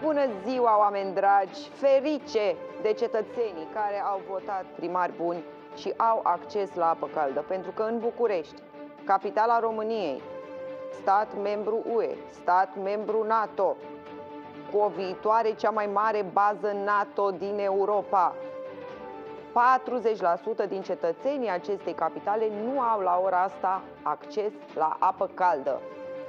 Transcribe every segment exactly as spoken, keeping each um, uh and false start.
Bună ziua, oameni dragi! Ferice de cetățenii care au votat primari buni și au acces la apă caldă, pentru că în București, capitala României, stat membru U E, stat membru NATO, cu o viitoare cea mai mare bază NATO din Europa, patruzeci la sută din cetățenii acestei capitale nu au la ora asta acces la apă caldă.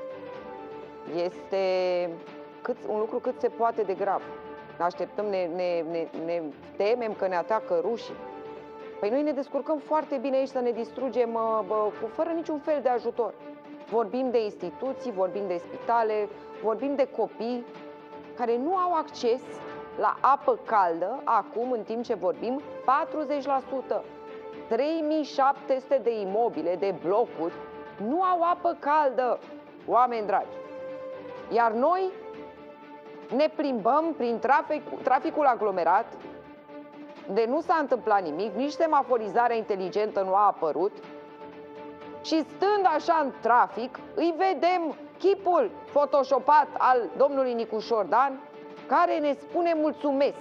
Este cât, un lucru cât se poate de grav. Ne așteptăm, ne, ne, ne, ne temem că ne atacă rușii. Păi noi ne descurcăm foarte bine aici să ne distrugem bă, cu, fără niciun fel de ajutor. Vorbim de instituții, vorbim de spitale, vorbim de copii care nu au acces la apă caldă, acum, în timp ce vorbim, patruzeci la sută. trei mii șapte sute de imobile, de blocuri, nu au apă caldă, oameni dragi. Iar noi ne plimbăm prin trafic, traficul aglomerat, de nu s-a întâmplat nimic, nici semaforizarea inteligentă nu a apărut, și stând așa în trafic, îi vedem chipul photoshopat al domnului Nicușor Dan, care ne spune mulțumesc.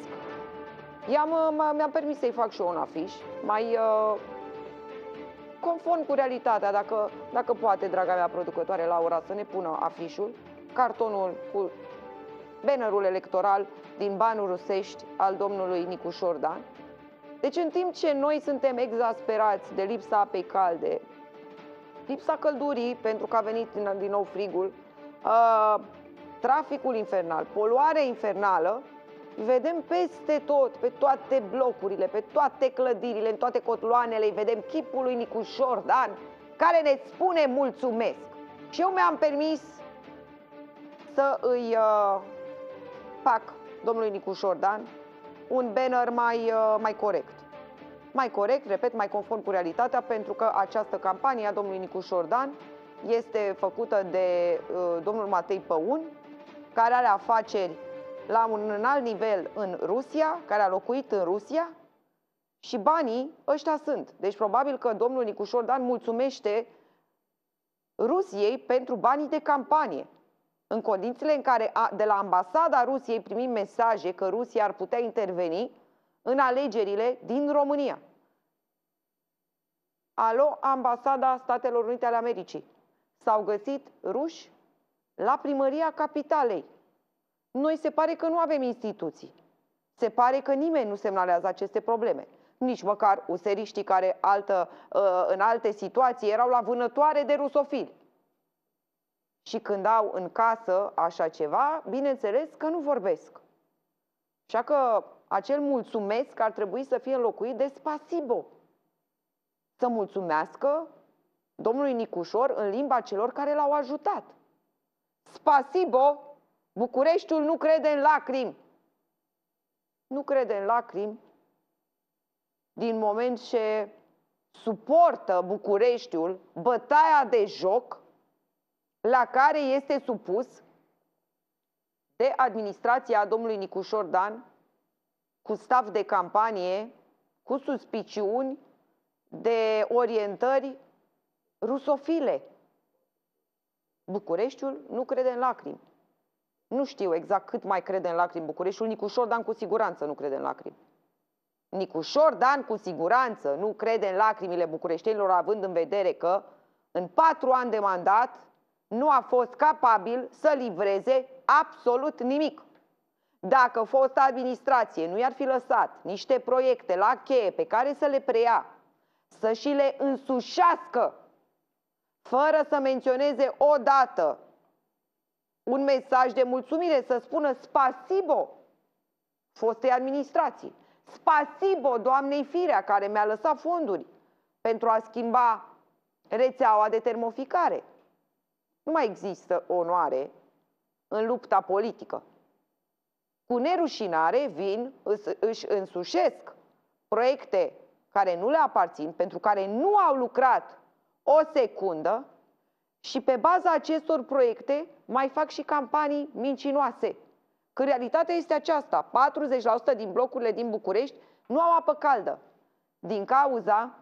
Mi-am permis să-i fac și eu un afiș, mai uh, conform cu realitatea, dacă, dacă poate, draga mea producătoare Laura, să ne pună afișul, cartonul cu bannerul electoral din Banul Rusești al domnului Nicușor Dan. Deci în timp ce noi suntem exasperați de lipsa apei calde, lipsa căldurii, pentru că a venit din nou frigul, uh, traficul infernal, poluarea infernală, vedem peste tot, pe toate blocurile, pe toate clădirile, în toate cotloanele, îi vedem chipul lui Nicușor Dan, care ne spune mulțumesc. Și eu mi-am permis să îi uh, fac domnului Nicușor Dan un banner mai, uh, mai corect. Mai corect, repet, mai conform cu realitatea, pentru că această campanie a domnului Nicușor Dan este făcută de uh, domnul Matei Păun, care are afaceri la un înalt nivel în Rusia, care a locuit în Rusia, și banii ăștia sunt. Deci probabil că domnul Nicușor Dan mulțumește Rusiei pentru banii de campanie, în condițiile în care de la ambasada Rusiei primim mesaje că Rusia ar putea interveni în alegerile din România. Alo, ambasada Statelor Unite ale Americii. S-au găsit ruși la primăria capitalei. Noi se pare că nu avem instituții. Se pare că nimeni nu semnalează aceste probleme. Nici măcar useriștii care altă, în alte situații erau la vânătoare de rusofili. Și când au în casă așa ceva, bineînțeles că nu vorbesc. Așa că acel mulțumesc ar trebui să fie înlocuit de spasibo. Să mulțumească domnului Nicușor în limba celor care l-au ajutat. Spasibo, Bucureștiul nu crede în lacrimi. Nu crede în lacrimi din moment ce suportă Bucureștiul bătaia de joc la care este supus de administrația domnului Nicușor Dan, cu staf de campanie, cu suspiciuni de orientări rusofile. Bucureștiul nu crede în lacrimi. Nu știu exact cât mai crede în lacrimi Bucureștiul. Nicușor Dan cu siguranță nu crede în lacrimi. Nicușor Dan cu siguranță nu crede în lacrimile bucureștenilor, având în vedere că în patru ani de mandat nu a fost capabil să livreze absolut nimic. Dacă fosta administrație nu i-ar fi lăsat niște proiecte la cheie pe care să le preia, să și le însușească, fără să menționeze odată un mesaj de mulțumire, să spună spasibo fostei administrații, spasibo doamnei Firea, care mi-a lăsat fonduri pentru a schimba rețeaua de termoficare. Nu mai există onoare în lupta politică. Cu nerușinare vin, își însușesc proiecte care nu le aparțin, pentru care nu au lucrat o secundă, și pe baza acestor proiecte mai fac și campanii mincinoase. Că realitatea este aceasta: patruzeci la sută din blocurile din București nu au apă caldă din cauza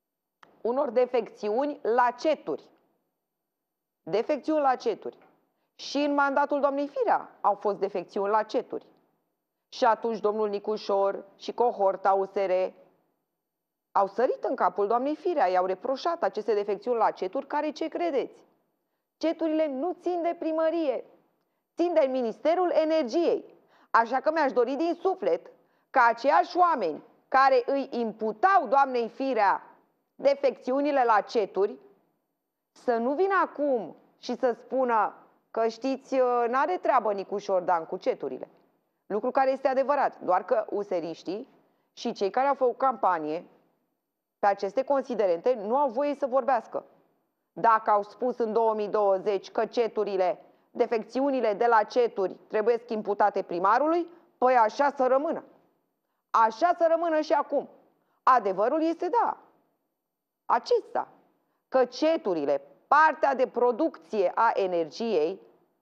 unor defecțiuni la ceturi. Defecțiuni la ceturi. Și în mandatul doamnei Firea au fost defecțiuni la ceturi. Și atunci domnul Nicușor și cohorta U S R au sărit în capul doamnei Firea, i-au reproșat aceste defecțiuni la ceturi, care, ce credeți? Ceturile nu țin de primărie, țin de Ministerul Energiei. Așa că mi-aș dori din suflet ca aceiași oameni care îi imputau doamnei Firea defecțiunile la ceturi să nu vină acum și să spună că, știți, n-are treabă Nicușor Dan cu ceturile. Lucru care este adevărat, doar că useriștii și cei care au făcut campanie pe aceste considerente nu au voie să vorbească. Dacă au spus în două mii douăzeci că ceturile, defecțiunile de la ceturi trebuie imputate primarului, păi așa să rămână. Așa să rămână și acum. Adevărul este da, acesta, că ceturile, partea de producție a energiei,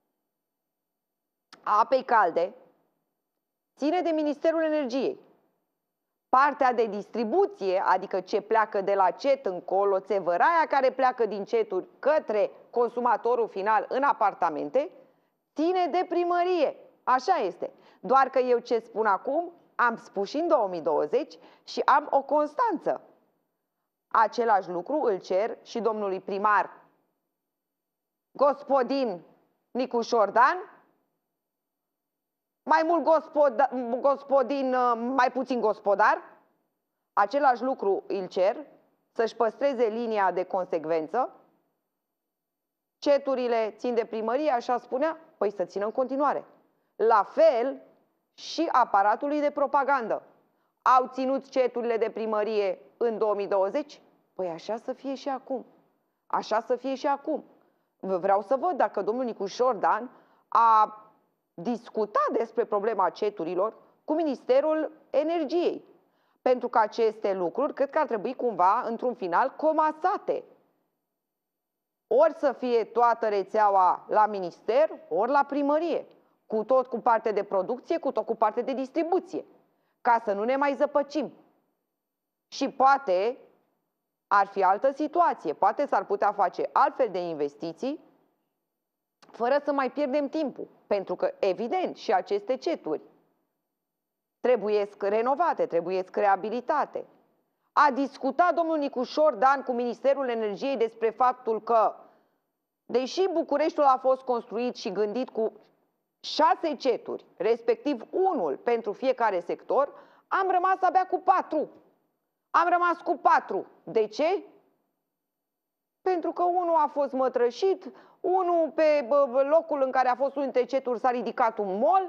a apei calde, ține de Ministerul Energiei. Partea de distribuție, adică ce pleacă de la cet încolo, țevăraia care pleacă din ceturi către consumatorul final în apartamente, ține de primărie. Așa este. Doar că eu ce spun acum, am spus și în două mii douăzeci și am o constanță. Același lucru îl cer și domnului primar gospodin Nicușor Dan, mai mult gospod, gospodin, mai puțin gospodar. Același lucru îl cer, să-și păstreze linia de consecvență. Ceturile țin de primărie, așa spunea, păi să țină în continuare. La fel și aparatului de propagandă. Au ținut ceturile de primărie în două mii douăzeci? Păi așa să fie și acum. Așa să fie și acum. Vreau să văd dacă domnul Nicușor Dan a discutat despre problema ceturilor cu Ministerul Energiei. Pentru că aceste lucruri cred că ar trebui cumva, într-un final, comasate. Ori să fie toată rețeaua la minister, ori la primărie. Cu tot cu parte de producție, cu tot cu parte de distribuție. Ca să nu ne mai zăpăcim. Și poate ar fi altă situație. Poate s-ar putea face altfel de investiții fără să mai pierdem timpul. Pentru că, evident, și aceste ceturi trebuiesc renovate, trebuiesc reabilitate. A discutat domnul Nicușor Dan cu Ministerul Energiei despre faptul că, deși Bucureștiul a fost construit și gândit cu șase ceturi, respectiv unul pentru fiecare sector, am rămas abia cu patru. Am rămas cu patru. De ce? Pentru că unul a fost mătrășit, unul pe locul în care a fost unul dintre ceturi s-a ridicat un mall.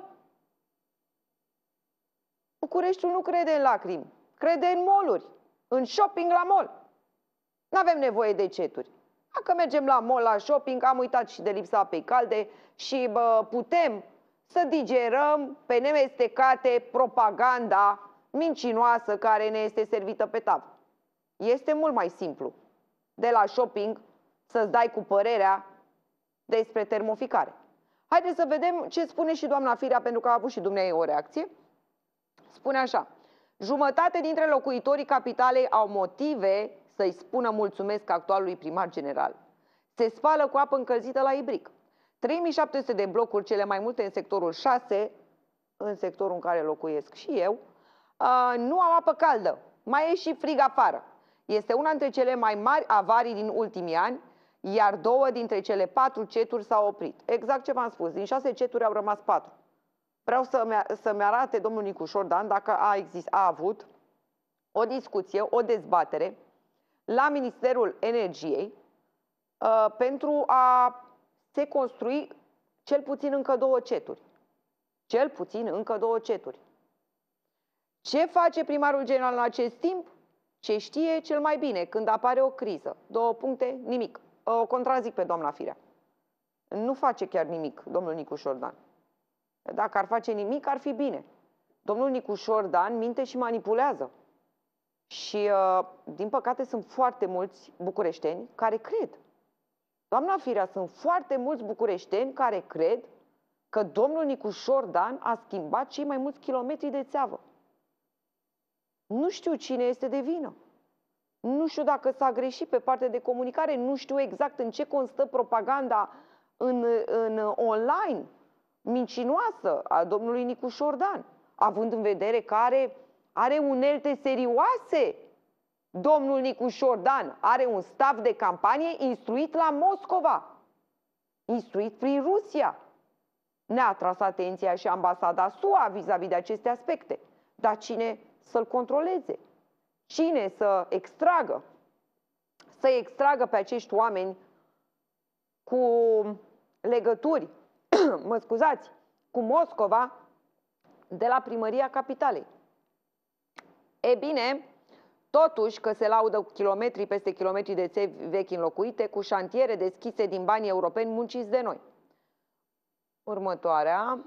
Bucureștiul nu crede în lacrimi, crede în mall-uri, în shopping la mall. Nu avem nevoie de ceturi. Dacă mergem la mall, la shopping, am uitat și de lipsa apei calde și bă, putem să digerăm pe nemestecate propaganda mincinoasă care ne este servită pe tavă. Este mult mai simplu de la shopping să-ți dai cu părerea despre termoficare. Haideți să vedem ce spune și doamna Firea, pentru că a avut și dumneavoastră o reacție. Spune așa: jumătate dintre locuitorii capitalei au motive să-i spună mulțumesc actualului primar general. Se spală cu apă încălzită la Ibric. trei mii șapte sute de blocuri, cele mai multe în sectorul șase, în sectorul în care locuiesc și eu, nu au apă caldă. Mai e și frig afară. Este una dintre cele mai mari avarii din ultimii ani, iar două dintre cele patru ceturi s-au oprit. Exact ce v-am spus, din șase ceturi au rămas patru. Vreau să-mi să arate domnul Nicușor Dan dacă a, exist, a avut o discuție, o dezbatere la Ministerul Energiei uh, pentru a se construi cel puțin încă două ceturi. Cel puțin încă două ceturi. Ce face primarul general în acest timp? Ce știe cel mai bine când apare o criză. Două puncte, nimic. O contrazic pe doamna Firea. Nu face chiar nimic domnul Nicușor Dan. Dacă ar face nimic, ar fi bine. Domnul Nicușor Dan minte și manipulează. Și, uh, din păcate, sunt foarte mulți bucureșteni care cred. Doamna Firea, sunt foarte mulți bucureșteni care cred că domnul Nicușor Dan a schimbat cei mai mulți kilometri de țeavă. Nu știu cine este de vină. Nu știu dacă s-a greșit pe partea de comunicare, nu știu exact în ce constă propaganda în, în online, mincinoasă a domnului Nicu Șordan, având în vedere că are, are unelte serioase. Domnul Nicu Șordan are un staff de campanie instruit la Moscova, instruit prin Rusia. Ne-a atras atenția și ambasada S U A vis-a-vis de aceste aspecte. Dar cine să-l controleze? Cine să extragă? Să extragă pe acești oameni cu legături, mă scuzați, cu Moscova de la primăria capitalei. E bine, totuși că se laudă cu kilometri peste kilometri de țevi vechi înlocuite, cu șantiere deschise din banii europeni munciți de noi. Următoarea.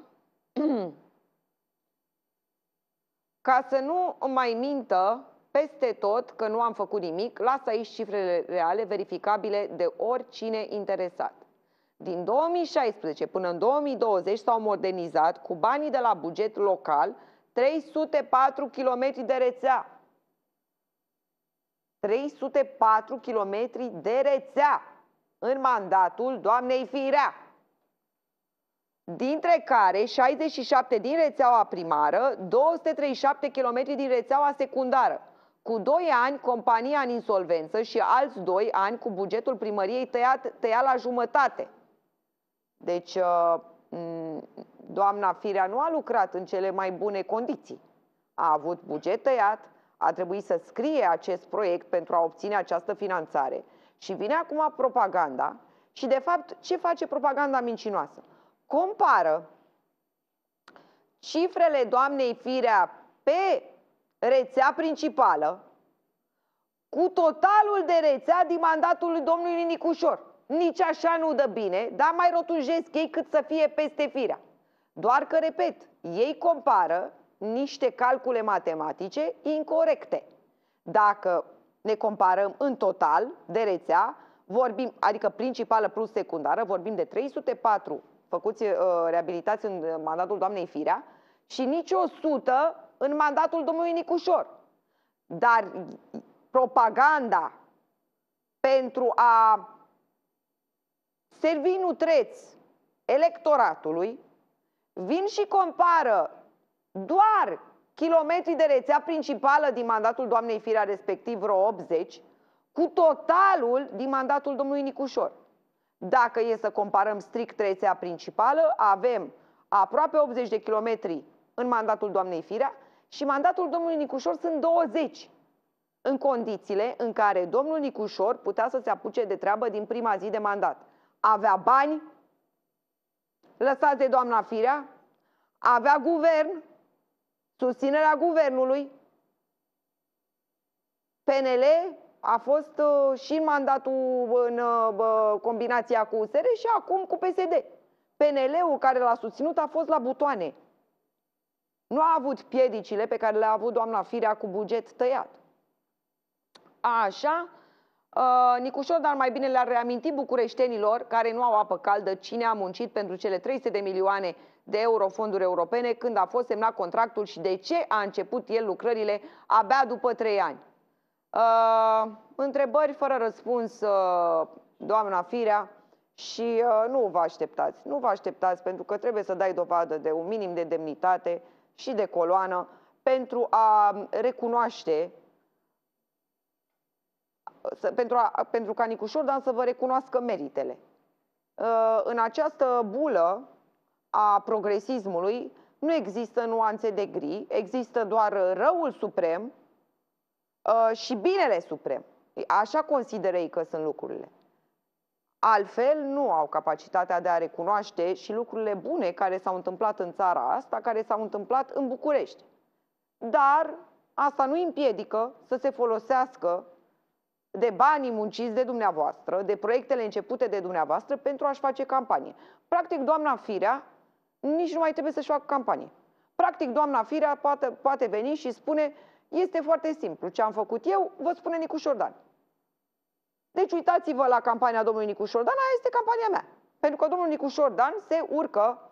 Ca să nu mai mintă peste tot că nu am făcut nimic, lasă aici cifrele reale verificabile de oricine interesat. Din două mii șaisprezece până în două mii douăzeci s-au modernizat cu banii de la buget local trei sute patru kilometri de rețea. trei sute patru kilometri de rețea în mandatul doamnei Firea, dintre care șaizeci și șapte din rețeaua primară, două sute treizeci și șapte kilometri din rețeaua secundară. Cu doi ani, compania în insolvență și alți doi ani cu bugetul primăriei tăiat, tăiat la jumătate. Deci, doamna Firea nu a lucrat în cele mai bune condiții. A avut buget tăiat, a trebuit să scrie acest proiect pentru a obține această finanțare. Și vine acum propaganda și, de fapt, ce face propaganda mincinoasă? Compară cifrele doamnei Firea pe rețea principală cu totalul de rețea din mandatul lui domnului Nicușor. Nici așa nu dă bine, dar mai rotunjesc ei cât să fie peste Firea. Doar că, repet, ei compară niște calcule matematice incorecte. Dacă ne comparăm în total de rețea, vorbim, adică principală plus secundară, vorbim de trei sute patru făcuți uh, reabilitați în mandatul doamnei Firea și nici o sută în mandatul domnului Nicușor. Dar propaganda pentru a servi nutreț electoratului vin și compară doar kilometri de rețea principală din mandatul doamnei Firea, respectiv vreo optzeci, cu totalul din mandatul domnului Nicușor. Dacă e să comparăm strict rețea principală, avem aproape optzeci de kilometri în mandatul doamnei Firea și mandatul domnului Nicușor sunt douăzeci, în condițiile în care domnul Nicușor putea să se apuce de treabă din prima zi de mandat. Avea bani lăsați de doamna Firea, avea guvern, susținerea guvernului, P N L a fost uh, și în mandatul în uh, combinația cu U S R și acum cu P S D. P N L-ul care l-a susținut a fost la butoane. Nu a avut piedicile pe care le-a avut doamna Firea cu buget tăiat. Așa, uh, Nicușor, dar mai bine le-ar reaminti bucureștenilor care nu au apă caldă cine a muncit pentru cele trei sute de milioane de euro fonduri europene când a fost semnat contractul și de ce a început el lucrările abia după trei ani. Uh, întrebări fără răspuns, uh, doamna Firea, și uh, nu vă așteptați. Nu vă așteptați pentru că trebuie să dai dovadă de un minim de demnitate și de coloană pentru a recunoaște, pentru, a, pentru ca Nicu Șordan să vă recunoască meritele. Uh, în această bulă a progresismului nu există nuanțe de gri, există doar răul suprem uh, și binele suprem. Așa consideră ei că sunt lucrurile. Altfel nu au capacitatea de a recunoaște și lucrurile bune care s-au întâmplat în țara asta, care s-au întâmplat în București. Dar asta nu îi împiedică să se folosească de banii munciți de dumneavoastră, de proiectele începute de dumneavoastră pentru a-și face campanie. Practic, doamna Firea nici nu mai trebuie să-și facă campanie. Practic, doamna Firea poate, poate veni și spune, este foarte simplu, ce am făcut eu, vă spune Nicu Șordan. Deci uitați-vă la campania domnului Nicu Șordan, aia este campania mea. Pentru că domnul Nicu Șordan se urcă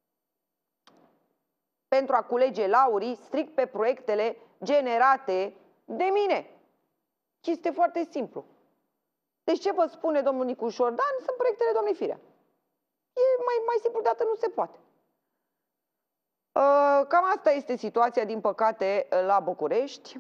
pentru a culege laurii strict pe proiectele generate de mine. Și este foarte simplu. Deci ce vă spune domnul Nicu Șordan sunt proiectele doamnei Firea. mai, mai simplu de atât nu se poate. Cam asta este situația, din păcate, la București.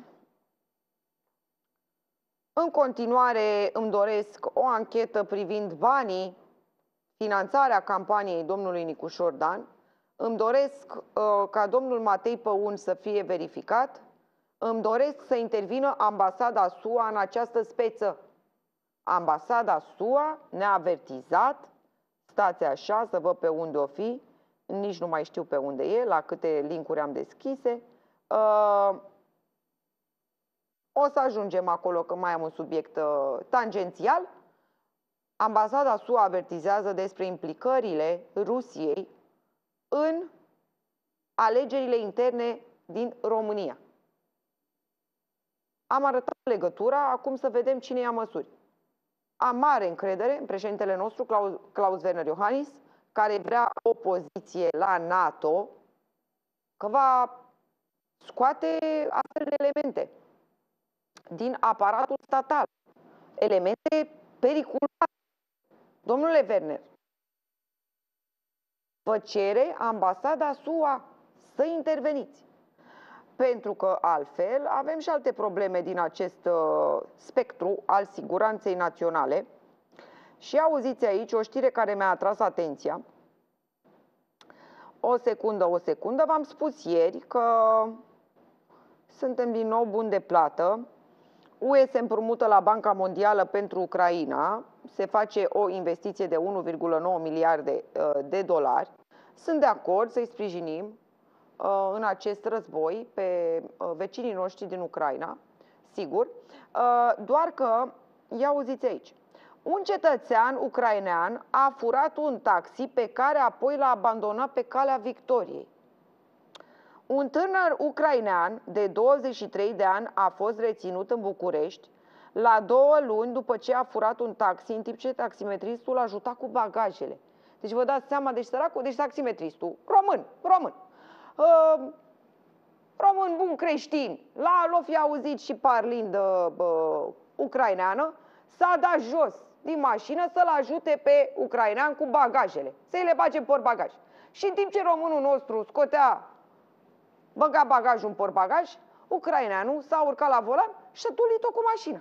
În continuare îmi doresc o anchetă privind banii, finanțarea campaniei domnului Nicușor Dan. Îmi doresc uh, ca domnul Matei Păun să fie verificat. Îmi doresc să intervină ambasada S U A în această speță. Ambasada S U A ne-a avertizat, stați așa să văd pe unde o fi, nici nu mai știu pe unde e, la câte linkuri am deschise. Uh, o să ajungem acolo, că mai am un subiect uh, tangențial. Ambasada S U A avertizează despre implicările Rusiei în alegerile interne din România. Am arătat legătura, acum să vedem cine ia măsuri. Am mare încredere în președintele nostru, Klaus, Klaus Werner Iohannis, care vrea o poziție la NATO, că va scoate astfel de elemente din aparatul statal, elemente periculoase. Domnule Werner, vă cere ambasada S U A să interveniți. Pentru că altfel avem și alte probleme din acest uh, spectru al siguranței naționale. Și auziți aici o știre care mi-a atras atenția. O secundă, o secundă. V-am spus ieri că suntem din nou buni de plată. U E se împrumută la Banca Mondială pentru Ucraina. Se face o investiție de unu virgulă nouă miliarde uh, de dolari. Sunt de acord să-i sprijinim în acest război pe vecinii noștri din Ucraina, sigur, doar că, ia auziți aici, un cetățean ucrainean a furat un taxi pe care apoi l-a abandonat pe calea Victoriei. Un tânăr ucrainean de douăzeci și trei de ani a fost reținut în București la două luni după ce a furat un taxi, în timp ce taximetristul ajuta cu bagajele. Deci vă dați seama, deci săracul, deci taximetristul, român, român, Uh, român bun creștin, l-o fi auzit și parlind uh, uh, ucraineană, s-a dat jos din mașină să-l ajute pe ucrainean cu bagajele, să-i le bage în portbagaj. Și în timp ce românul nostru scotea, băga bagajul în portbagaj, ucraineanul s-a urcat la volan și a tulit-o cu mașina.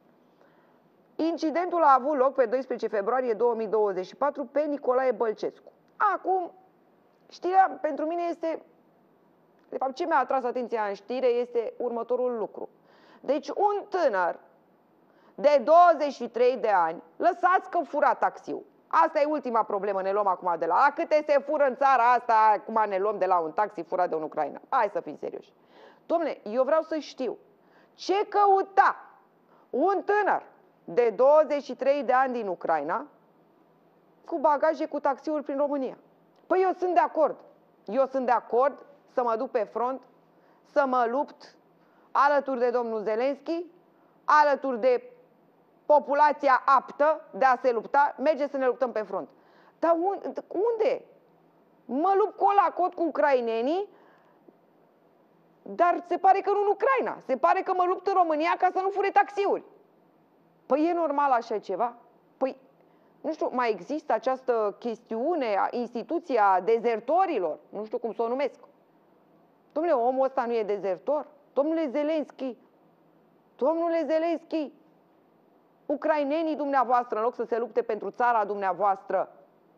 Incidentul a avut loc pe doisprezece februarie două mii douăzeci și patru pe Nicolae Bălcescu. Acum, știrea pentru mine este... De fapt, ce mi-a atras atenția în știre este următorul lucru. Deci un tânăr de douăzeci și trei de ani, lăsați că fura taxiul. Asta e ultima problemă, ne luăm acum de la... A câte se fură în țara asta, acum ne luăm de la un taxi furat de un Ucraina. Hai să fim serioși. Dom'le, eu vreau să știu ce căuta un tânăr de douăzeci și trei de ani din Ucraina cu bagaje cu taxiul prin România. Păi eu sunt de acord. Eu sunt de acord să mă duc pe front, să mă lupt alături de domnul Zelenski, alături de populația aptă de a se lupta, merge să ne luptăm pe front. Dar unde? Mă lupt col la cot cu ucrainenii, dar se pare că nu în Ucraina. Se pare că mă lupt în România ca să nu fure taxiuri. Păi e normal așa ceva? Păi, nu știu, mai există această chestiune, instituția dezertorilor, nu știu cum să o numesc. Dom'le, omul ăsta nu e dezertor? Domnule Zelenski, domnule Zelenski, ucrainenii dumneavoastră, în loc să se lupte pentru țara dumneavoastră,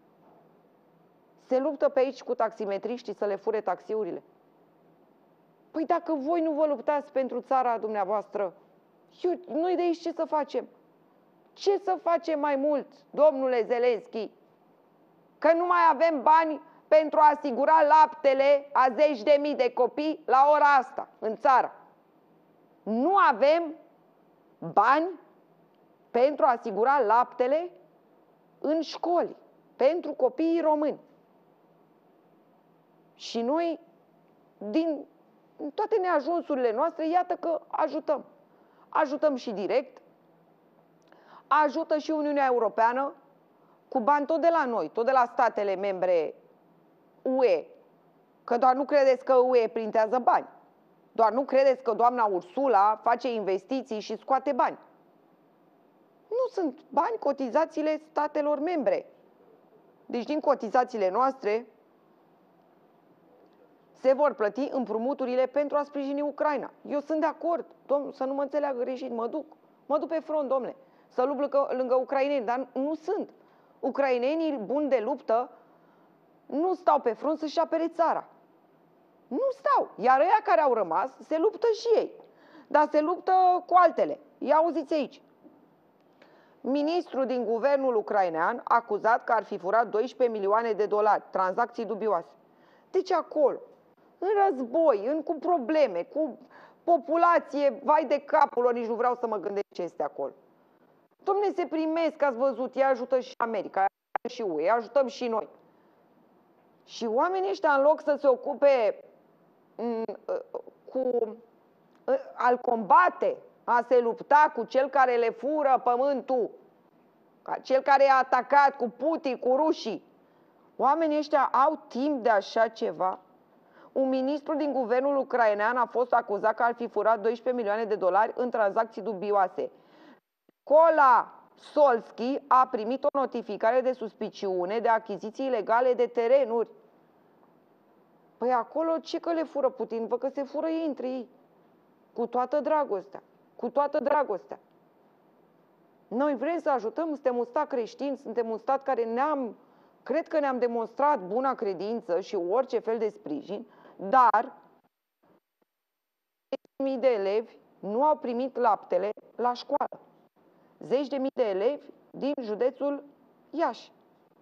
se luptă pe aici cu taximetriștii să le fure taxiurile. Păi dacă voi nu vă luptați pentru țara dumneavoastră, eu, noi de aici ce să facem? Ce să facem mai mult, domnule Zelenski? Că nu mai avem bani pentru a asigura laptele a zeci de mii de copii la ora asta, în țară. Nu avem bani pentru a asigura laptele în școli, pentru copiii români. Și noi, din toate neajunsurile noastre, iată că ajutăm. Ajutăm și direct, ajută și Uniunea Europeană cu bani tot de la noi, tot de la statele membre U E. Că doar nu credeți că U E printează bani. Doar nu credeți că doamna Ursula face investiții și scoate bani. Nu sunt bani, cotizațiile statelor membre. Deci din cotizațiile noastre se vor plăti împrumuturile pentru a sprijini Ucraina. Eu sunt de acord, domn, să nu mă înțeleagă greșit, mă duc. Mă duc pe front, domnule, să lupt lângă, lângă ucraineni, dar nu sunt. Ucrainenii buni de luptă nu stau pe front să-și apere țara. Nu stau. Iar ăia care au rămas se luptă și ei. Dar se luptă cu altele. Ia auziți aici. Ministrul din guvernul ucrainean acuzat că ar fi furat doisprezece milioane de dolari, tranzacții dubioase. Deci acolo, în război, în, cu probleme, cu populație, vai de capul lor, nici nu vreau să mă gândesc ce este acolo. Dom'le, se primesc, ați văzut, ea ajută și America, și U E, ajutăm și noi. Și oamenii ăștia, în loc să se ocupe m, cu al combate, a se lupta cu cel care le fură pământul, cel care i-a atacat cu Putin, cu rușii, oamenii ăștia au timp de așa ceva? Un ministru din guvernul ucrainean a fost acuzat că ar fi furat doisprezece milioane de dolari în tranzacții dubioase. Kola Solski a primit o notificare de suspiciune de achiziții ilegale de terenuri. Păi acolo ce că le fură Putin? Vă că se fură ei între ei. Cu toată dragostea. Cu toată dragostea. Noi vrem să ajutăm, suntem un stat creștin, suntem un stat care ne-am, cred că ne-am demonstrat buna credință și orice fel de sprijin, dar zeci de mii de elevi nu au primit laptele la școală. Zeci de mii de elevi din județul Iași.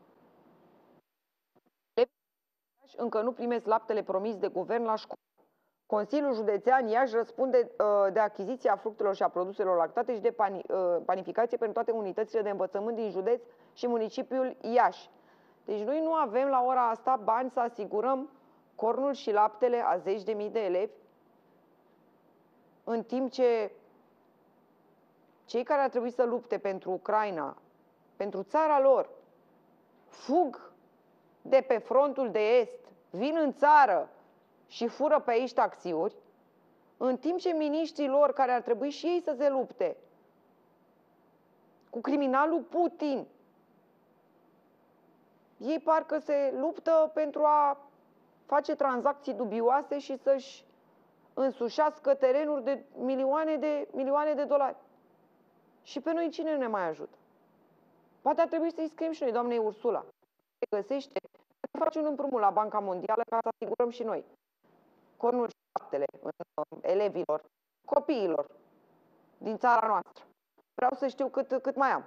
Încă nu primesc laptele promis de guvern la școală. Consiliul Județean Iași răspunde uh, de achiziția fructelor și a produselor lactate și de pani, uh, panificație pentru toate unitățile de învățământ din județ și municipiul Iași. Deci noi nu avem la ora asta bani să asigurăm cornul și laptele a zeci de mii de elevi, în timp ce cei care ar trebui să lupte pentru Ucraina, pentru țara lor, fug de pe frontul de est, vin în țară și fură pe aici taxiuri, în timp ce miniștrii lor, care ar trebui și ei să se lupte cu criminalul Putin, ei parcă se luptă pentru a face tranzacții dubioase și să-și însușească terenuri de milioane de, milioane de dolari. Și pe noi cine ne mai ajută? Poate ar trebui să-i scriem și noi, doamnei Ursula. Se găsește, face un împrumut la Banca Mondială ca să asigurăm și noi cornul și laptele elevilor, copiilor din țara noastră. Vreau să știu cât, cât mai am.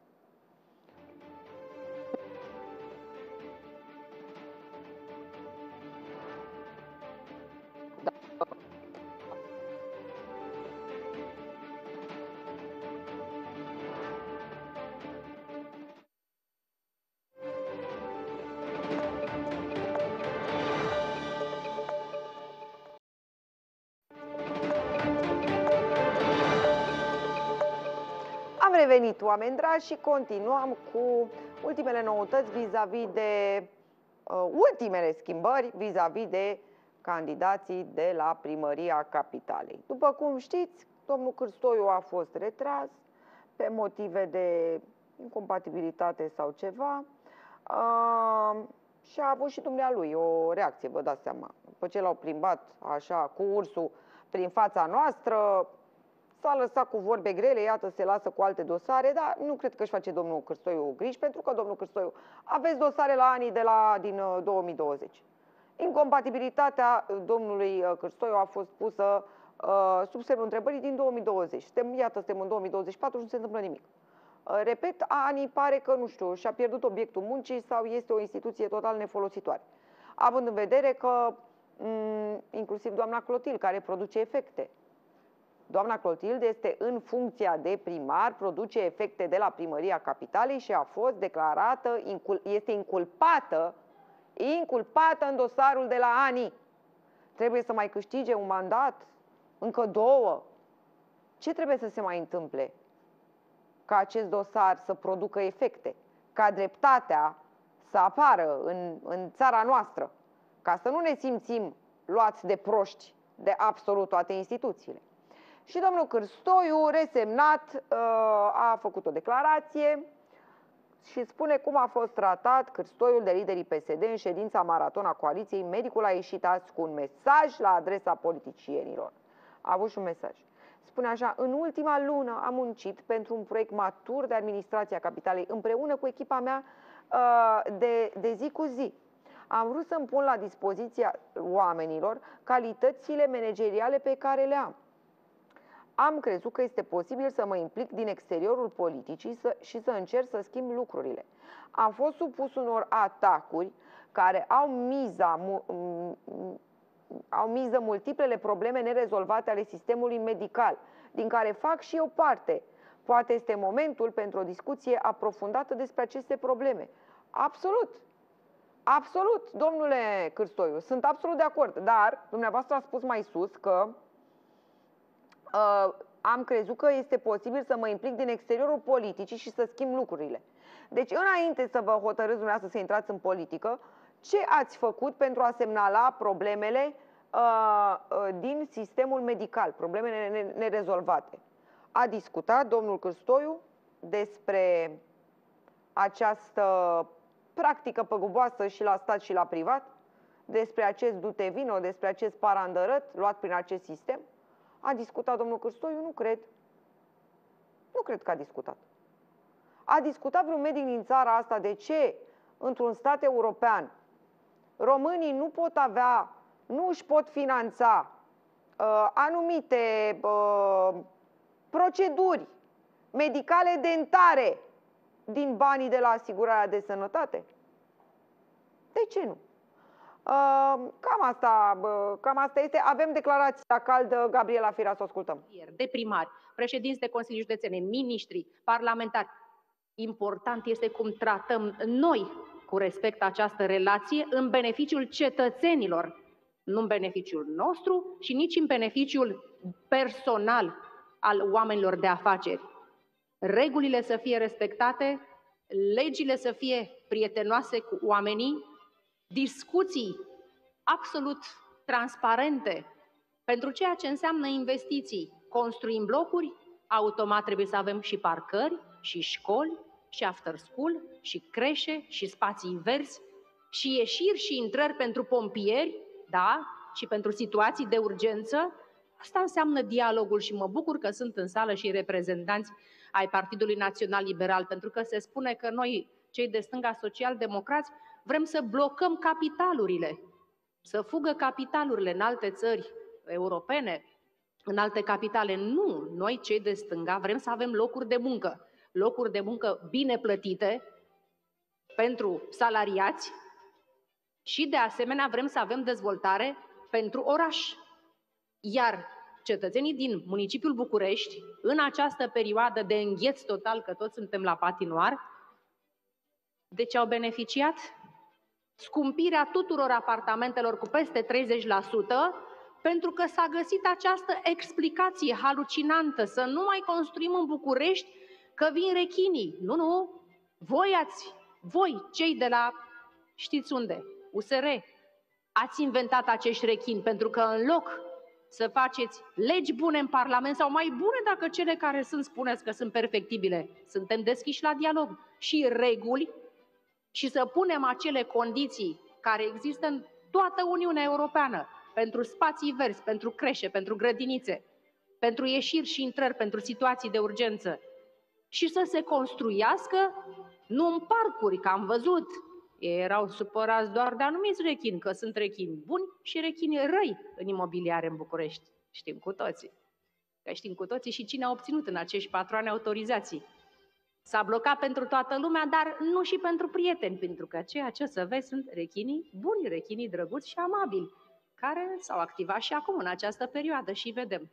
Am revenit, oameni dragi, și continuăm cu ultimele noutăți vis-a-vis de uh, ultimele schimbări vis-a-vis de candidații de la Primăria Capitalei. După cum știți, domnul Cârstoiu a fost retras pe motive de incompatibilitate sau ceva uh, și a avut și dumnealui o reacție, vă dați seama. După ce l-au plimbat așa cu ursul prin fața noastră, s-a lăsat cu vorbe grele, iată, se lasă cu alte dosare, dar nu cred că își face domnul Cârstoiu griji, pentru că, domnul Cârstoiu, aveți dosare la anii de la, din două mii douăzeci. Incompatibilitatea domnului Cârstoiu a fost pusă uh, sub semnul întrebării din două mii douăzeci. Suntem, iată, suntem în două mii douăzeci și patru și nu se întâmplă nimic. Uh, repet, anii pare că, nu știu, și-a pierdut obiectul muncii sau este o instituție total nefolositoare. Având în vedere că, m- inclusiv doamna Clotil, care produce efecte, doamna Clotilde este în funcția de primar, produce efecte de la Primăria Capitalei și a fost declarată, este inculpată, inculpată în dosarul de la ANI. Trebuie să mai câștige un mandat, încă două. Ce trebuie să se mai întâmple ca acest dosar să producă efecte, ca dreptatea să apară în, în țara noastră, ca să nu ne simțim luați de proști de absolut toate instituțiile? Și domnul Cârstoiu, resemnat, a făcut o declarație și spune cum a fost tratat Cârstoiul de liderii P S D în ședința maraton a coaliției. Medicul a ieșit azi cu un mesaj la adresa politicienilor. A avut și un mesaj. Spune așa: în ultima lună am muncit pentru un proiect matur de administrație a capitalei împreună cu echipa mea de, de zi cu zi. Am vrut să-mi pun la dispoziția oamenilor calitățile manageriale pe care le am. Am crezut că este posibil să mă implic din exteriorul politicii să, și să încerc să schimb lucrurile. Am fost supus unor atacuri care au miza, au miză multiplele probleme nerezolvate ale sistemului medical, din care fac și eu parte. Poate este momentul pentru o discuție aprofundată despre aceste probleme. Absolut! Absolut, domnule Cârstoiu, sunt absolut de acord, dar dumneavoastră a spus mai sus că uh, am crezut că este posibil să mă implic din exteriorul politicii și să schimb lucrurile. Deci, înainte să vă hotărâți dumneavoastră să intrați în politică, ce ați făcut pentru a semnala problemele uh, uh, din sistemul medical, problemele nerezolvate? A discutat domnul Cârstoiu despre această practică păguboasă și la stat și la privat, despre acest du-te vino, despre acest parandărăt luat prin acest sistem? A discutat domnul Cârstoiu? Nu cred. Nu cred că a discutat. A discutat vreun medic din țara asta de ce într-un stat european românii nu pot avea, nu își pot finanța uh, anumite uh, proceduri medicale dentare din banii de la asigurarea de sănătate? De ce nu? Uh, cam asta, uh, cam asta este. Avem declarația caldă, Gabriela Firea, să o ascultăm. De primari, președinți de Consilii Județene, miniștri, parlamentari. Important este cum tratăm noi cu respect această relație în beneficiul cetățenilor, nu în beneficiul nostru și nici în beneficiul personal al oamenilor de afaceri. Regulile să fie respectate, legile să fie prietenoase cu oamenii, discuții absolut transparente pentru ceea ce înseamnă investiții. Construim blocuri, automat trebuie să avem și parcări, și școli, și after school, și creșe, și spații verzi, și ieșiri și intrări pentru pompieri, da, și pentru situații de urgență. Asta înseamnă dialogul și mă bucur că sunt în sală și reprezentanți ai Partidului Național Liberal, pentru că se spune că noi, cei de stânga social-democrați, vrem să blocăm capitalurile, să fugă capitalurile în alte țări europene, în alte capitale. Nu, noi, cei de stânga, vrem să avem locuri de muncă, locuri de muncă bine plătite pentru salariați și, de asemenea, vrem să avem dezvoltare pentru oraș. Iar cetățenii din municipiul București, în această perioadă de îngheț total, că toți suntem la patinoar, de ce au beneficiat? Scumpirea tuturor apartamentelor cu peste treizeci la sută, pentru că s-a găsit această explicație halucinantă, să nu mai construim în București, că vin rechinii. Nu, nu, voi ați, voi, cei de la, știți unde, U S R, ați inventat acești rechini, pentru că în loc să faceți legi bune în Parlament, sau mai bune dacă cele care sunt, spuneți că sunt perfectibile, suntem deschiși la dialog, și reguli, și să punem acele condiții care există în toată Uniunea Europeană, pentru spații verzi, pentru creșe, pentru grădinițe, pentru ieșiri și intrări, pentru situații de urgență, și să se construiască, nu în parcuri, că am văzut, ei erau supărați doar de anumiți rechini, că sunt rechini buni și rechini răi în imobiliare în București. Știm cu toții. Că știm cu toții și cine a obținut în acești patru ani autorizații. S-a blocat pentru toată lumea, dar nu și pentru prieteni, pentru că ceea ce să vezi sunt rechinii buni, rechinii drăguți și amabili, care s-au activat și acum în această perioadă și vedem.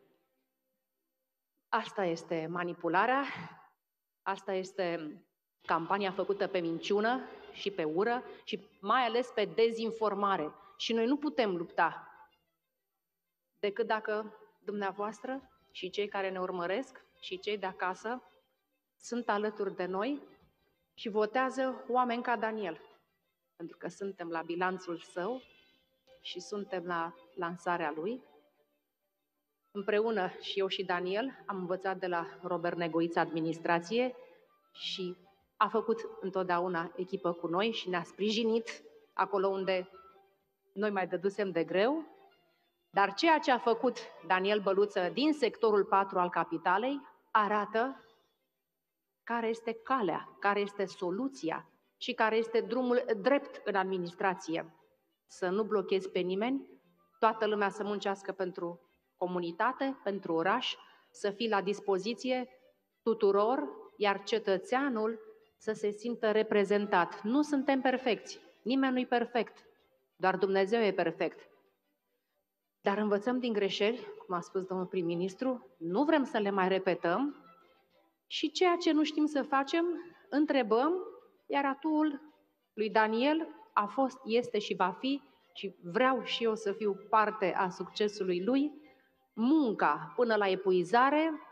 Asta este manipularea, asta este campania făcută pe minciună și pe ură și mai ales pe dezinformare. Și noi nu putem lupta decât dacă dumneavoastră și cei care ne urmăresc și cei de acasă sunt alături de noi și votează oameni ca Daniel, pentru că suntem la bilanțul său și suntem la lansarea lui. Împreună și eu și Daniel am învățat de la Robert Negoiță administrație și a făcut întotdeauna echipă cu noi și ne-a sprijinit acolo unde noi mai dădusem de greu, dar ceea ce a făcut Daniel Băluță din sectorul patru al capitalei arată care este calea, care este soluția și care este drumul drept în administrație. Să nu blochezi pe nimeni, toată lumea să muncească pentru comunitate, pentru oraș, să fii la dispoziție tuturor, iar cetățeanul să se simtă reprezentat. Nu suntem perfecți, nimeni nu-i perfect, doar Dumnezeu e perfect. Dar învățăm din greșeli, cum a spus domnul prim-ministru, nu vrem să le mai repetăm și ceea ce nu știm să facem, întrebăm, iar atul lui Daniel a fost, este și va fi, și vreau și eu să fiu parte a succesului lui, munca până la epuizare,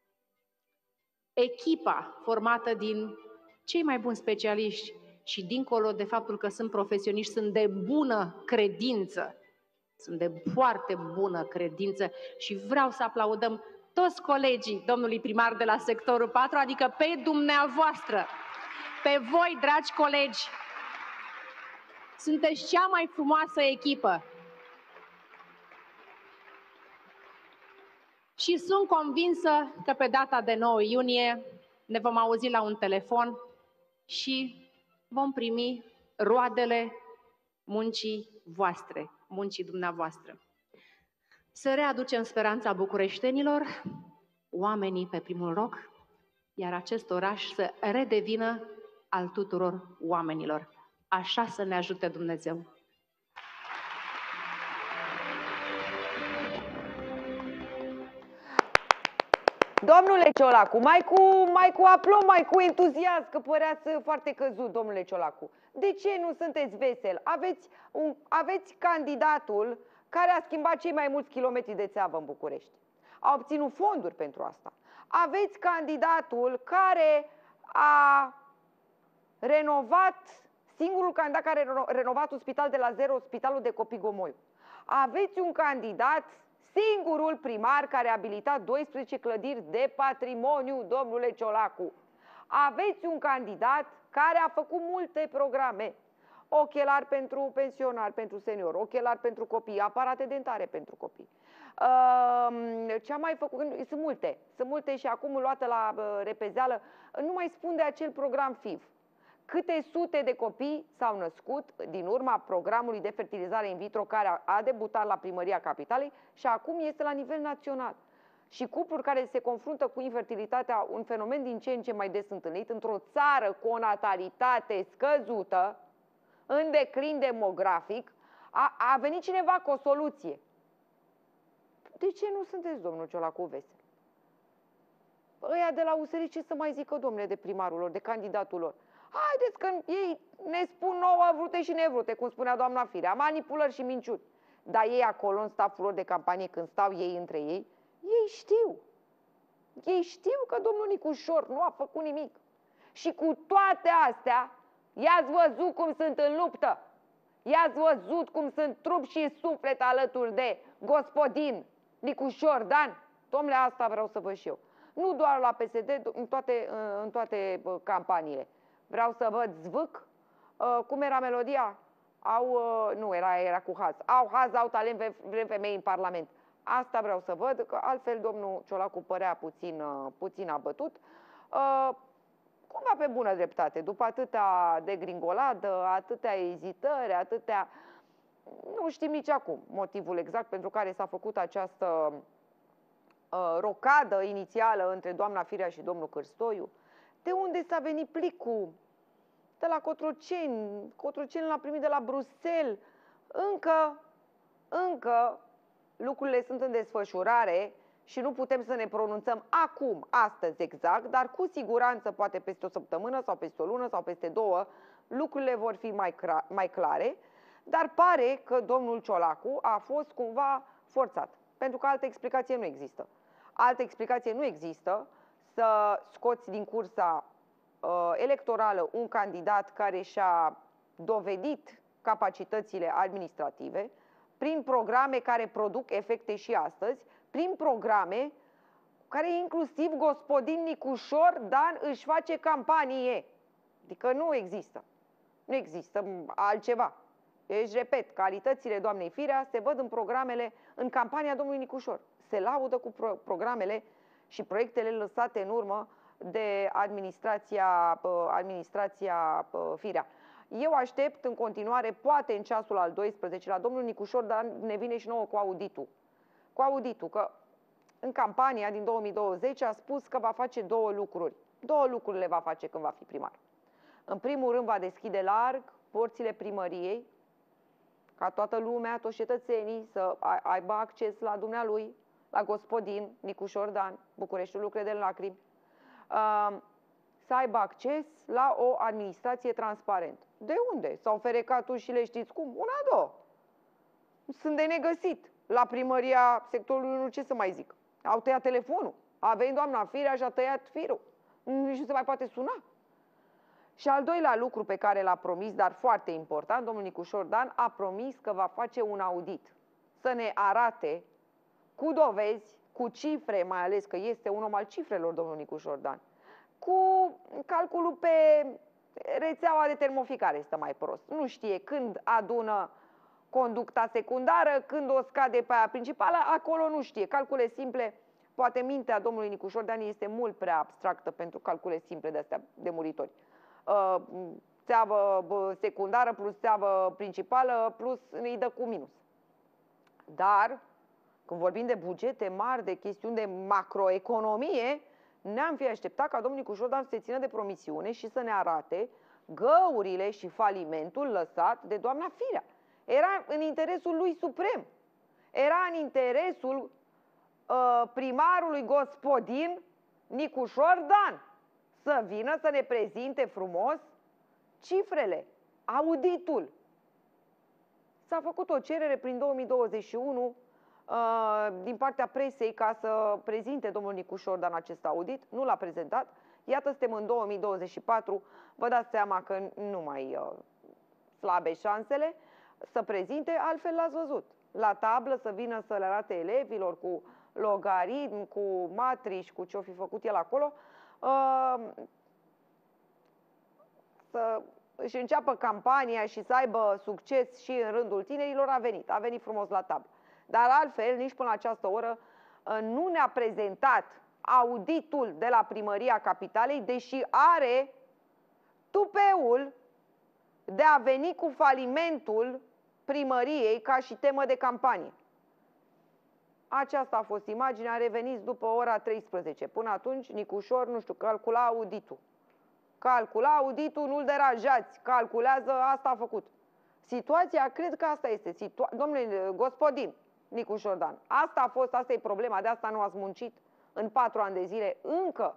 echipa formată din cei mai buni specialiști și dincolo de faptul că sunt profesioniști, sunt de bună credință, sunt de foarte bună credință și vreau să aplaudăm toți colegii domnului primar de la sectorul patru, adică pe dumneavoastră, pe voi, dragi colegi, sunteți cea mai frumoasă echipă. Și sunt convinsă că pe data de nouă iunie ne vom auzi la un telefon și vom primi roadele muncii voastre, muncii dumneavoastră. Să readucem speranța bucureștenilor, oamenii pe primul loc, iar acest oraș să redevină al tuturor oamenilor. Așa să ne ajute Dumnezeu. Domnule Ciolacu, mai cu, mai cu aplom, mai cu entuziasm, că păreați foarte căzut, domnule Ciolacu. De ce nu sunteți vesel? Aveți, un, aveți candidatul care a schimbat cei mai mulți kilometri de țeavă în București. A obținut fonduri pentru asta. Aveți candidatul care a renovat, singurul candidat care a renovat un spital de la zero, Spitalul de Copii Gomoiu. Aveți un candidat, singurul primar care a abilitat doisprezece clădiri de patrimoniu, domnule Ciolacu. Aveți un candidat care a făcut multe programe. Ochelari pentru pensionari, pentru seniori, ochelari pentru copii, aparate dentare pentru copii. Ce am mai făcut? Sunt multe, sunt multe și acum luată la repezeală. Nu mai spun de acel program F I V. Câte sute de copii s-au născut din urma programului de fertilizare in vitro care a debutat la Primăria Capitalei și acum este la nivel național. Și cupluri care se confruntă cu infertilitatea, un fenomen din ce în ce mai des întâlnit, într-o țară cu o natalitate scăzută, în declin demografic, a, a venit cineva cu o soluție. De ce nu sunteți, domnul Ciolacu, vesel? Ăia de la U S R, ce să mai zică, domnule, de primarul lor, de candidatul lor? Haideți că ei ne spun nouă vrute și nevrute, cum spunea doamna Firea, manipulări și minciuni. Dar ei acolo, în staful lor de campanie, când stau ei între ei, ei știu. Ei știu că domnul Nicușor nu a făcut nimic. Și cu toate astea, i-ați văzut cum sunt în luptă. I-ați văzut cum sunt trup și suflet alături de gospodin Nicușor Dan. Dom'le, asta vreau să văd și eu. Nu doar la P S D, în toate, în toate campaniile. Vreau să văd zvâc. Cum era melodia? Au, nu, era, era cu haz. Au haz, au talent, vrem femei în Parlament. Asta vreau să văd, că altfel domnul Ciolacu părea puțin, puțin abătut. Cumva pe bună dreptate, după atâtea degringoladă, atâtea ezitări, atâtea... Nu știm nici acum motivul exact pentru care s-a făcut această uh, rocadă inițială între doamna Firea și domnul Cârstoiu. De unde s-a venit plicul? De la Cotroceni, Cotroceni l-a primit de la Bruxelles. Încă, încă lucrurile sunt în desfășurare și nu putem să ne pronunțăm acum, astăzi exact, dar cu siguranță, poate peste o săptămână sau peste o lună sau peste două, lucrurile vor fi mai, mai clare, dar pare că domnul Ciolacu a fost cumva forțat, pentru că altă explicație nu există. Altă explicație nu există să scoți din cursa uh, electorală un candidat care și-a dovedit capacitățile administrative prin programe care produc efecte și astăzi, prin programe care inclusiv gospodin Nicușor Dan își face campanie. Adică nu există. Nu există altceva. Deci, repet, calitățile doamnei Firea se văd în programele, în campania domnului Nicușor. Se laudă cu pro programele și proiectele lăsate în urmă de administrația, administrația Firea. Eu aștept în continuare, poate în ceasul al doisprezecelea, domnul Nicușor, dar ne vine și nouă cu auditul. Cu auditul, că în campania din două mii douăzeci a spus că va face două lucruri. Două lucruri le va face când va fi primar. În primul rând va deschide larg porțile primăriei, ca toată lumea, toți cetățenii să aibă acces la dumnealui, la Gospodin Nicușor Dan, Bucureștiul lucre de lacrimi, să aibă acces la o administrație transparentă. De unde? S-au ferecat ușile, știți cum? Una, două. Sunt de negăsit. La primăria sectorului unu, ce să mai zic? Au tăiat telefonul. A venit doamna Firea și a tăiat firul. Nici nu se mai poate suna. Și al doilea lucru pe care l-a promis, dar foarte important, domnul Nicușor Dan a promis că va face un audit. Să ne arate cu dovezi, cu cifre, mai ales că este un om al cifrelor, domnul Nicușor Dan, cu calculul pe rețeaua de termoficare stă mai prost. Nu știe când adună conducta secundară, când o scade pe aia principală, acolo nu știe. Calcule simple, poate mintea domnului Nicușor Dan este mult prea abstractă pentru calcule simple de astea de muritori. Țeavă secundară plus țeavă principală plus îi dă cu minus. Dar când vorbim de bugete mari, de chestiuni de macroeconomie, ne-am fi așteptat ca domnul Nicușor Dan să se țină de promisiune și să ne arate găurile și falimentul lăsat de doamna Firea. Era în interesul lui suprem. Era în interesul uh, primarului Gospodin Nicușor Dan să vină să ne prezinte frumos cifrele, auditul. S-a făcut o cerere prin două mii douăzeci și unu uh, din partea presei ca să prezinte domnul Nicușor Dan acest audit. Nu l-a prezentat. Iată, suntem în două mii douăzeci și patru. Vă dați seama că nu mai uh, slabe șansele să prezinte, altfel l-ați văzut. La tablă să vină să le arate elevilor cu logaritm, cu matrici, cu ce-o fi făcut el acolo, uh, să își înceapă campania și să aibă succes și în rândul tinerilor, a venit. A venit frumos la tablă. Dar altfel, nici până la această oră, uh, nu ne-a prezentat auditul de la Primăria Capitalei, deși are tupeul de a veni cu falimentul primăriei ca și temă de campanie. Aceasta a fost imaginea, reveniți după ora treisprezece. Până atunci, Nicușor, nu știu, calcula auditul. Calcula auditul, nu-l deranjați, calculează, asta a făcut. Situația, cred că asta este. Situa Domnule Gospodin Nicușor Dan, asta a fost, asta e problema, de asta nu ați muncit în patru ani de zile. Încă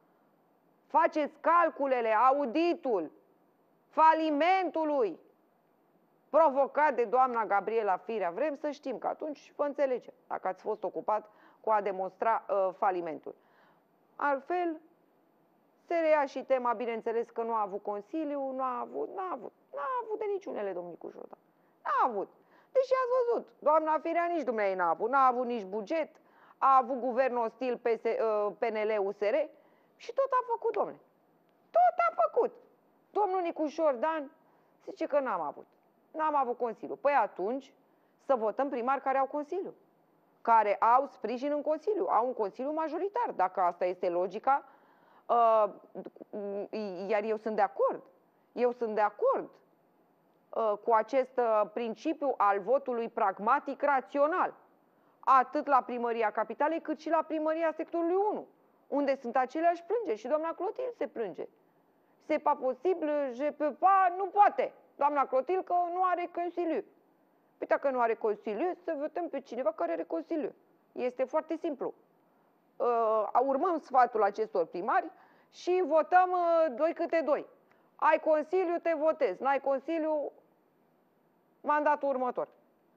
faceți calculele, auditul falimentului provocat de doamna Gabriela Firea. Vrem să știm, că atunci vă înțelegem, dacă ați fost ocupat cu a demonstra uh, falimentul. Altfel, se reia și tema, bineînțeles că nu a avut Consiliu, nu a avut, n-a avut, n-a avut de niciunele, domnul Nicușor Dan. N-a avut. Deși ați văzut, doamna Firea nici dumneavoastră n-a avut, n-a avut nici buget, a avut guvern ostil P N L U S R și tot a făcut, domnule. Tot a făcut. Domnul Nicușor Dan zice că n-am avut. N-am avut Consiliu. Păi atunci să votăm primari care au Consiliu, care au sprijin în Consiliu, au un Consiliu majoritar. Dacă asta este logica, uh, iar eu sunt de acord. Eu sunt de acord uh, cu acest uh, principiu al votului pragmatic rațional, atât la Primăria Capitalei, cât și la Primăria Sectorului unu, unde sunt aceleași plângeri. Și doamna Clotil se plânge. C'est pas posibil, je peux pas, nu poate. Doamna Clotil că nu are Consiliu. Păi dacă nu are Consiliu, să votăm pe cineva care are Consiliu. Este foarte simplu. Uh, urmăm sfatul acestor primari și votăm uh, doi câte doi. Ai Consiliu, te votezi. N-ai Consiliu, mandatul următor.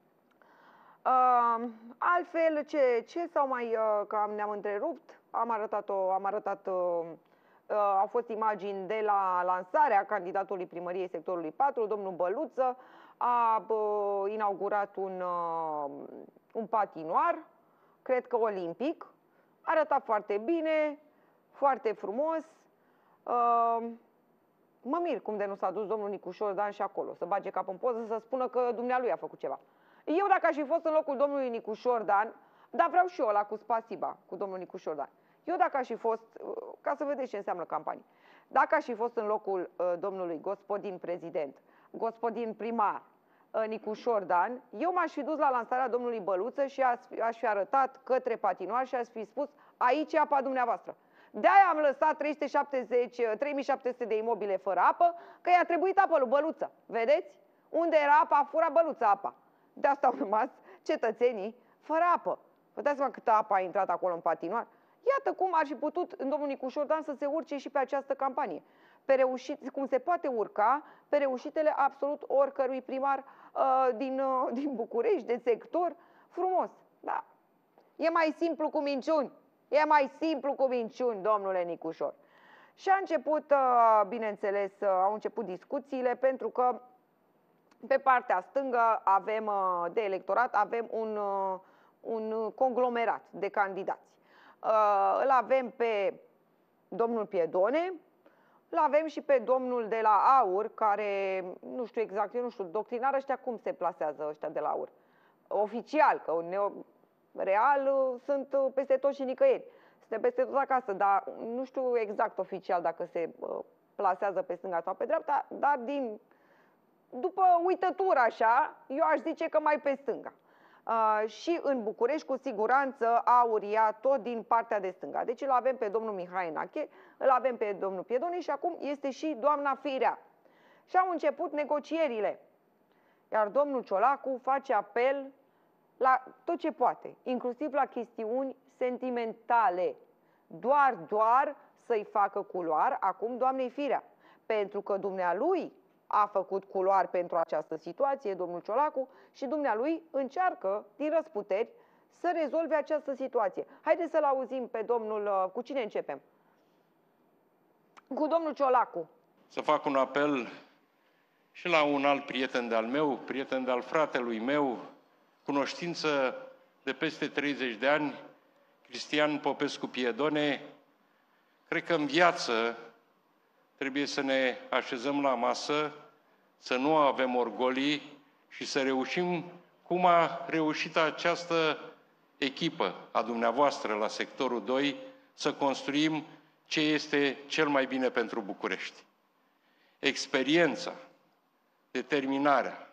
Uh, altfel, ce, ce sau mai, uh, că ne-am întrerupt, am arătat, o, am arătat uh, uh, au fost imagini de la lansarea candidatului primăriei sectorului patru, domnul Băluță, a uh, inaugurat un, uh, un patinoar, cred că olimpic, arăta foarte bine, foarte frumos. Uh, Mă mir cum de nu s-a dus domnul Nicușor Dan și acolo, să bage cap în poză, să spună că dumnealui a făcut ceva. Eu dacă aș fi fost în locul domnului Nicușor Dan, dar vreau și eu ăla cu spasiba, cu domnul Nicușor Dan. Eu dacă aș fi fost, ca să vedeți ce înseamnă campanie, dacă aș fi fost în locul uh, domnului gospodin prezident, gospodin primar, uh, Nicușor Dan, eu m-aș fi dus la lansarea domnului Băluță și aș, aș fi arătat către patinoar și aș fi spus, aici e apa dumneavoastră. De-aia am lăsat trei sute șaptezeci, trei mii șapte sute de imobile fără apă, că i-a trebuit apă lui Băluță. Vedeți? Unde era apa, a furat Băluță apa. De asta au rămas cetățenii fără apă. Vă dați seama câtă apă a intrat acolo în patinoar? Iată cum ar fi putut domnul Nicușor Dan să se urce și pe această campanie. Pe reușit, cum se poate urca pe reușitele absolut oricărui primar uh, din, uh, din București, de sector, frumos. Da. E mai simplu cu minciuni. E mai simplu cu minciuni, domnule Nicușor. Și a început, uh, bineînțeles, uh, au început discuțiile, pentru că pe partea stângă avem, uh, de electorat avem un, uh, un conglomerat de candidați. Uh, îl avem pe domnul Piedone, îl avem și pe domnul de la AUR, care, nu știu exact, eu nu știu, doctrinar ăștia cum se plasează ăștia de la AUR? Oficial, că neo, real sunt peste tot și nicăieri. Suntem peste tot acasă, dar nu știu exact oficial dacă se uh, plasează pe stânga sau pe dreapta, dar din, după uitătură așa, eu aș zice că mai pe stânga. Uh, și în București, cu siguranță, AUR ia tot din partea de stânga. Deci îl avem pe domnul Mihai Enache, îl avem pe domnul Piedone și acum este și doamna Firea. Și au început negocierile. Iar domnul Ciolacu face apel la tot ce poate, inclusiv la chestiuni sentimentale. Doar, doar să-i facă culoar acum doamnei Firea. Pentru că dumnealui a făcut culoar pentru această situație, domnul Ciolacu, și dumnealui încearcă, din răsputeri, să rezolve această situație. Haideți să-l auzim pe domnul... Cu cine începem? Cu domnul Ciolacu. Să fac un apel și la un alt prieten de-al meu, prieten de-al fratelui meu, cunoștință de peste treizeci de ani, Cristian Popescu Piedone. Cred că în viață trebuie să ne așezăm la masă, să nu avem orgolii și să reușim cum a reușit această echipă a dumneavoastră la sectorul doi, să construim ce este cel mai bine pentru București. Experiența, determinarea,